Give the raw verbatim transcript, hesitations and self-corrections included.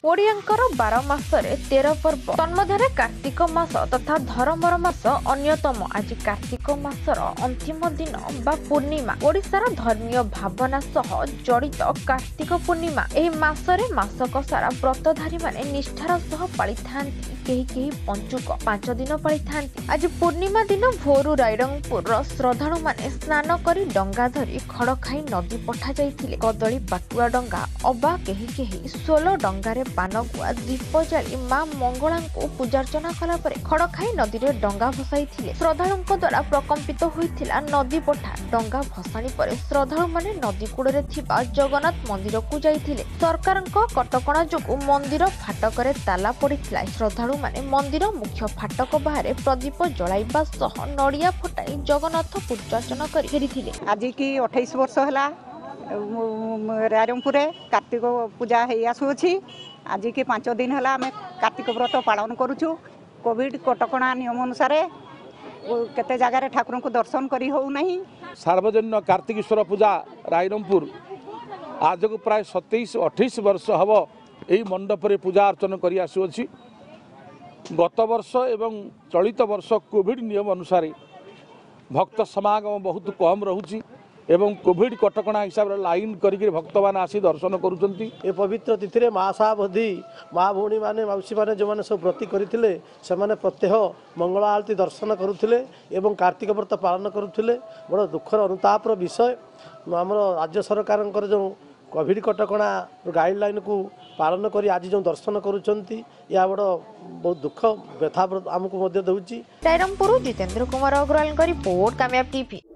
ओडियांकर बार मासरे तेरह पर्व तन्मध्य कार्तिक मास तथा धर्मर मास अन्यतम। आज कार्तिक मासर अंतिम दिन बा पूर्णिमा ओडिशार धर्मीय भावना सह जड़ित कार्तिक पूर्णिमा। एही मासरे मासक सारा व्रतधारी माने निष्ठार सह पाली थांती। केही केही पंचुक पांच दिन पाली थांती। आज पूर्णिमा दिन भोरु रायरंगपुर श्रद्धालु माने स्नान करी डंगा धरी खड़खाई नदी पठा जाइथिले। कदली पाटुआ डंगा अबा केही केही सोलो डंगारे पान गुआ दीप जाली मां मंगला को पूजार्चना कला परे खड़खाई नदी रे डंगा भसाइथिले। श्रद्धालुଙ୍କ द्वारा प्रकंपित होइथिला नदी पठा। डंगा भसाणी परे श्रद्धालु माने नदी कूड़े थिबा जगन्नाथ मंदिर को जाइथिले। सरकारक कटकणा जोगु मंदिर फाटकरे ताला पड़िथिला। श्रद्धालु माने मंदिर मुख्य फाटक बाहर प्रदीप जलाइबा सह नड़िया फटाई जगन्नाथ पूजार्चना करि फेरिथिले। आज की अट्ठाईस वर्ष है रायरंगपुर कार्तिक पूजा है आसुची। आज की पांच दिन है आम कार्तिक व्रत पालन करुचु। कोविड कटकणा नियम अनुसार केते जगार ठाकुर को दर्शन करी हो नहीं। सार्वजनिक कार्तिकेश्वर पूजा रायरंगपुर आज को प्राय सतैश अठाईस वर्ष हम यही मंडप रे पूजा अर्चना करी आसुची। गत वर्ष एवं चलित वर्ष कोविड नियम अनुसार भक्त समागम बहुत कम रहुची एवं कोविड कटकणा हिसाब रे लाइन करिक भक्त मान आसी दर्शन करुचंती। ए पवित्र तिथि रे महासावधि माँ भौणी माने मौसी माने जो माने सब व्रती करथिले से माने प्रत्यह मंगल आरती दर्शन करुथिले एवं कार्तिक व्रत पालन करुथिले। बड़ दुखर अनुताप रो विषय हमर राज्य सरकारनकर जो कोविड कटकणा गाइडलाइन को पालन करी आज जो दर्शन करुचंती या बड़ बहुत दुख व्यथा आमको मध्य दउची। Rairangpur Jitendra Kumar Agarwal report Kamyab TV.